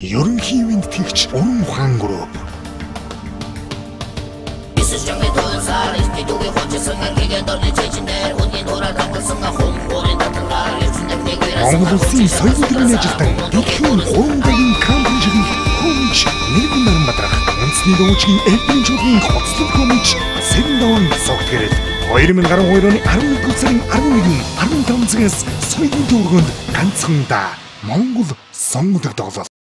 Ерөнхий виндтгэгч Уран ухаан групп. Монгол Улсын соёлын төрийн ажилтан дэлхийн 3 цагийн кампаниг хөөж нэгэн наран бадрах үндэсний дуучин элбэн чуулган хоцлог хөөж Сэрэн даван согтгэрэл 2012 оны 11 сарын 11-нд 15 цагаас соёлын төвөргөнд ганцхан да Монгол сонгодог тоглол.